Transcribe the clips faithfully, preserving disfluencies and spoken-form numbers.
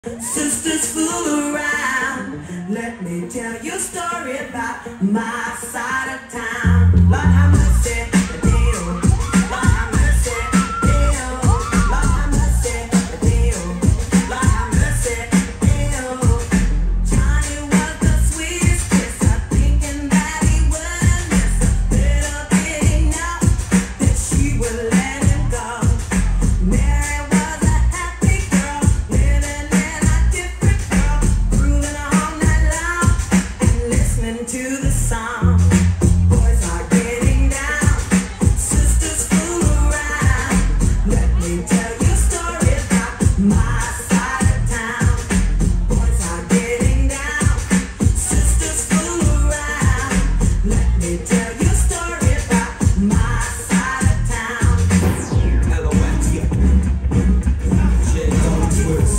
Sisters fool around. Let me tell you a story about my side of town. Lord have mercy, deal. Lord have mercy, deal. Lord have mercy, deal. Lord have mercy, deal. Johnny was the sweetest kisser, thinking that he would miss her. Little did he know that she would let him go. Mary was a happy girl, living in a different world, grooving all night long and listening to the song. Boys are getting down, sisters fool around. Let me tell you a story about my side of town. Boys are getting down, sisters fool around. Let me tell you a story about my side of town. L O X, yeah. Yeah, don't twist.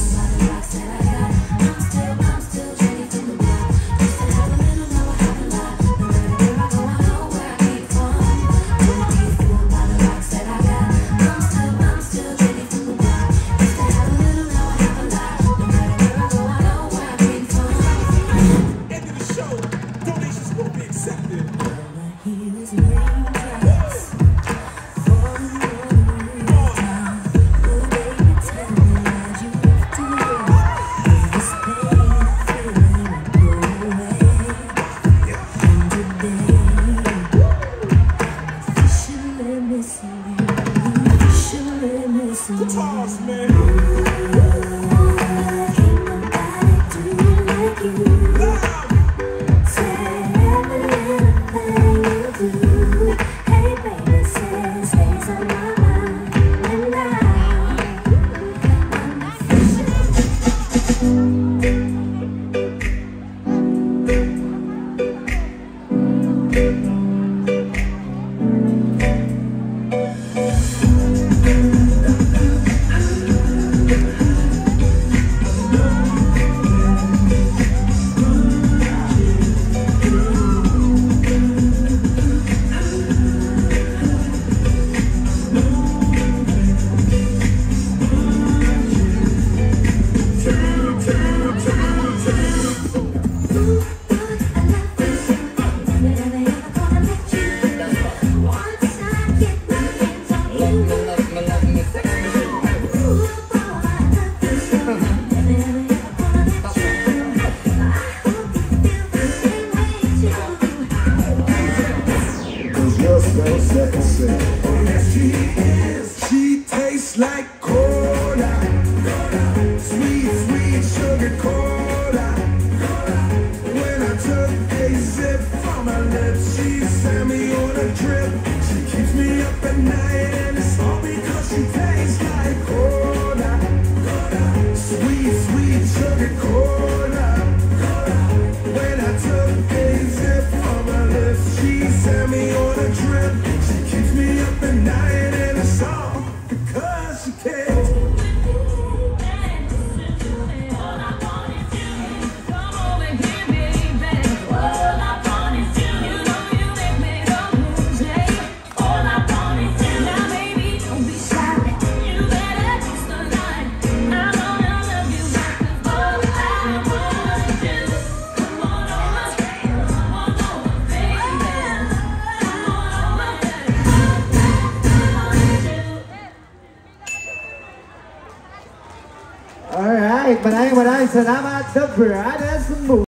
End of the show. Donations will be accepted. He was dangerous for the town. Oh, baby, tell me why'd you have to go? This pain, feeling would go away. And today, officially missing you, officially missing you. Guitars, man. Ain't nobody do like you. Loud. Say every little thing you do. Hey baby, say stays on my mind. And now I'm Cause you're so sexy. Oh yes she is. She tastes like cola. Sweet, sweet sugar cola. When I took a sip from her lips, she sent me on a trip. She keeps me up at night, and it's all because she tastes like cola. Sweet, sweet sugar cola. When I took a sip from her lips, she sent me on a trip. She keeps me up at night, and it's all because she cares. Alright, maraming maraming salamat sa Brothers Move.